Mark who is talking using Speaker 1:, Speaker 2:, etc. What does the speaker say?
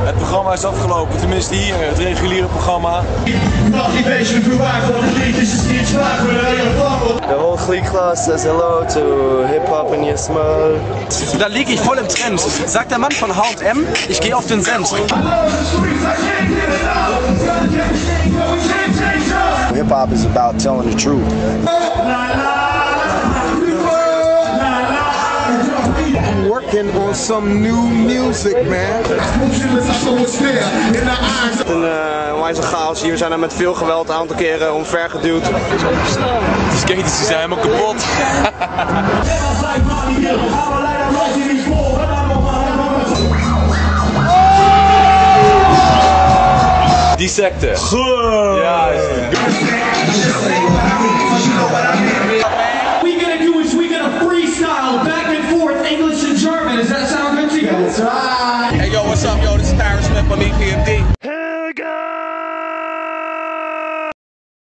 Speaker 1: Het programma is afgelopen, tenminste hier, het reguliere programma.
Speaker 2: The whole Klick-Class says hello to hip-hop in your smile.
Speaker 3: Da liege ich voll im Trend. Sagt der Mann von H&M, ich gehe auf den Cent.
Speaker 2: Hip-hop is about telling the truth.
Speaker 4: I'm working on some new music, man.
Speaker 2: Een wijze chaos hier. We zijn er met veel geweld een aantal keren omvergeduwd.
Speaker 1: De skaters zijn helemaal kapot. Die Sekte. Ja,
Speaker 5: We're gonna do is we're gonna freestyle back and forth English and German. Does that sound good to you? That's right.
Speaker 6: Hey yo, what's up yo? This is Paris Smith from EP